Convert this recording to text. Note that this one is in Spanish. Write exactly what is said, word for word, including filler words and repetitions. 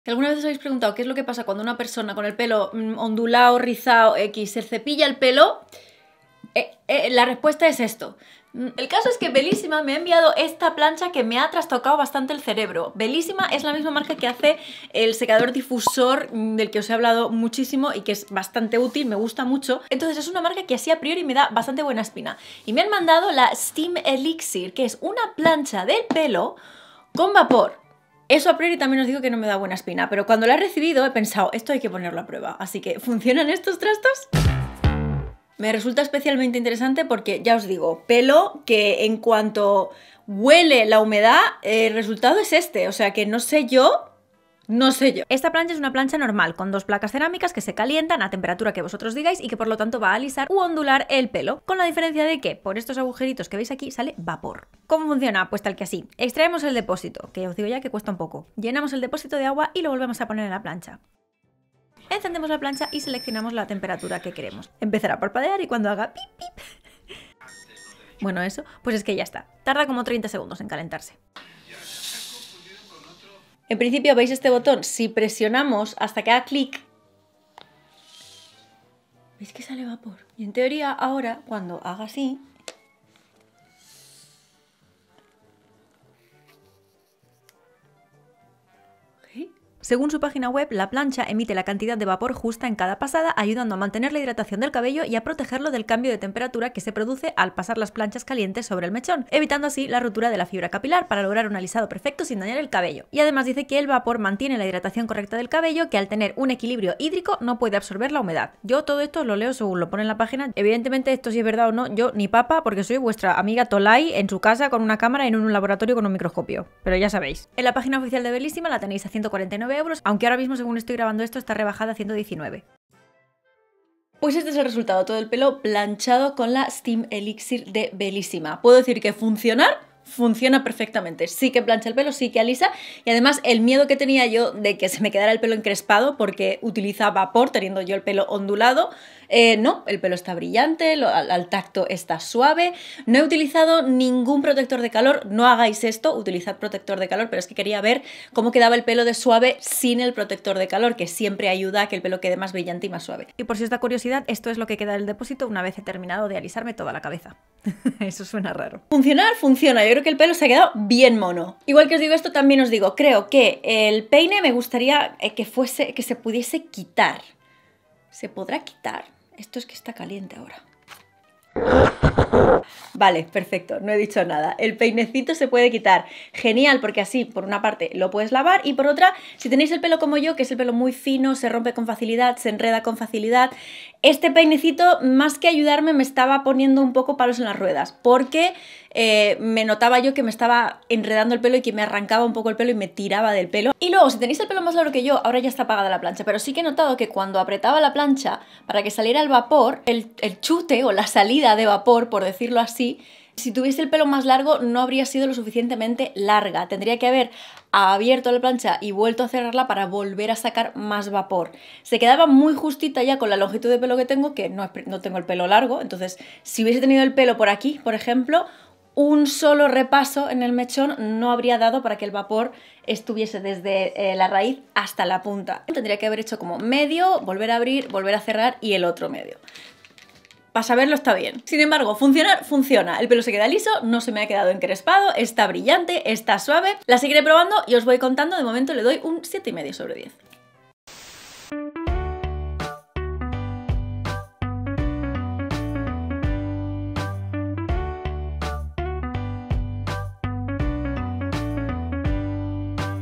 ¿Alguna vez os habéis preguntado qué es lo que pasa cuando una persona con el pelo mmm, ondulado, rizado, X, se cepilla el pelo? Eh, eh, la respuesta es esto. El caso es que Bellissima me ha enviado esta plancha que me ha trastocado bastante el cerebro. Bellissima es la misma marca que hace el secador difusor del que os he hablado muchísimo y que es bastante útil, me gusta mucho. Entonces es una marca que así a priori me da bastante buena espina. Y me han mandado la Steam Elixir, que es una plancha del pelo con vapor. Eso a priori también os digo que no me da buena espina, pero cuando la he recibido he pensado, esto hay que ponerlo a prueba. Así que, ¿funcionan estos trastos? Me resulta especialmente interesante porque, ya os digo, pelo que en cuanto huele la humedad, el resultado es este. O sea que no sé yo... No sé yo. Esta plancha es una plancha normal, con dos placas cerámicas que se calientan a temperatura que vosotros digáis y que por lo tanto va a alisar u ondular el pelo, con la diferencia de que por estos agujeritos que veis aquí sale vapor. ¿Cómo funciona? Pues tal que así. Extraemos el depósito, que os digo ya que cuesta un poco. Llenamos el depósito de agua y lo volvemos a poner en la plancha. Encendemos la plancha y seleccionamos la temperatura que queremos. Empezará a parpadear y cuando haga pip pip... Bueno, eso, pues es que ya está. Tarda como treinta segundos en calentarse. En principio veis este botón, si presionamos hasta que haga clic, veis que sale vapor. Y en teoría ahora, cuando haga así, según su página web, la plancha emite la cantidad de vapor justa en cada pasada, ayudando a mantener la hidratación del cabello y a protegerlo del cambio de temperatura que se produce al pasar las planchas calientes sobre el mechón, evitando así la rotura de la fibra capilar para lograr un alisado perfecto sin dañar el cabello. Y además dice que el vapor mantiene la hidratación correcta del cabello, que al tener un equilibrio hídrico no puede absorber la humedad. Yo todo esto lo leo según lo pone en la página. Evidentemente esto si es verdad o no, yo ni papa, porque soy vuestra amiga Tolai en su casa con una cámara en un laboratorio con un microscopio. Pero ya sabéis. En la página oficial de Bellissima la tenéis a ciento cuarenta y nueve euros, aunque ahora mismo según estoy grabando esto está rebajada a ciento diecinueve. Pues este es el resultado, todo el pelo planchado con la Steam Elixir de Bellissima. ¿Puedo decir que funcionar? Funciona perfectamente, sí que plancha el pelo, sí que alisa y además el miedo que tenía yo de que se me quedara el pelo encrespado porque utiliza vapor teniendo yo el pelo ondulado, eh, no, el pelo está brillante, lo, al, al tacto está suave, no he utilizado ningún protector de calor, no hagáis esto, utilizad protector de calor, pero es que quería ver cómo quedaba el pelo de suave sin el protector de calor, que siempre ayuda a que el pelo quede más brillante y más suave. Y por si os da curiosidad, esto es lo que queda del depósito una vez he terminado de alisarme toda la cabeza. Eso suena raro. Funcionar, funciona, yo creo que el pelo se ha quedado bien mono. Igual que os digo esto, también os digo, creo que el peine me gustaría que fuese, que se pudiese quitar. ¿Se podrá quitar? Esto es que está caliente ahora. Vale, perfecto, no he dicho nada. El peinecito se puede quitar. Genial, porque así, por una parte, lo puedes lavar y por otra, si tenéis el pelo como yo, que es el pelo muy fino, se rompe con facilidad, se enreda con facilidad, este peinecito, más que ayudarme, me estaba poniendo un poco palos en las ruedas, porque eh, me notaba yo que me estaba enredando el pelo y que me arrancaba un poco el pelo y me tiraba del pelo. Y luego, si tenéis el pelo más largo que yo, ahora ya está apagada la plancha, pero sí que he notado que cuando apretaba la plancha para que saliera el vapor, el, el chute o la salida de vapor, por decirlo así, si tuviese el pelo más largo no habría sido lo suficientemente larga. Tendría que haber abierto la plancha y vuelto a cerrarla para volver a sacar más vapor. Se quedaba muy justita ya con la longitud de pelo que tengo, que no, no tengo el pelo largo. Entonces, si hubiese tenido el pelo por aquí, por ejemplo, un solo repaso en el mechón no habría dado para que el vapor estuviese desde eh, la raíz hasta la punta. Tendría que haber hecho como medio, volver a abrir, volver a cerrar y el otro medio. Para saberlo está bien. Sin embargo, funcionar, funciona. El pelo se queda liso, no se me ha quedado encrespado, está brillante, está suave. La seguiré probando y os voy contando. De momento le doy un siete y medio sobre diez.